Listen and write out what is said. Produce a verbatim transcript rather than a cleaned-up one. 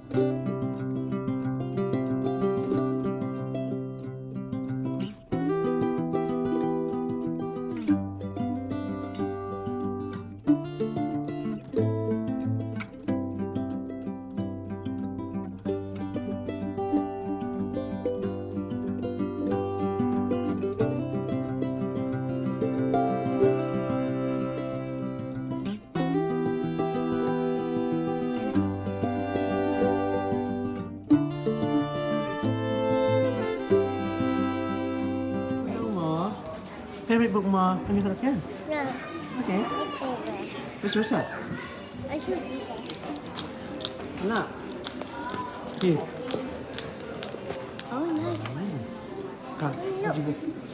Favorite book mo? Can you look again? No. Okay. Okay. Where's Rosa? I should be there. Wala. Here. Oh, nice. Ka, what'd you get?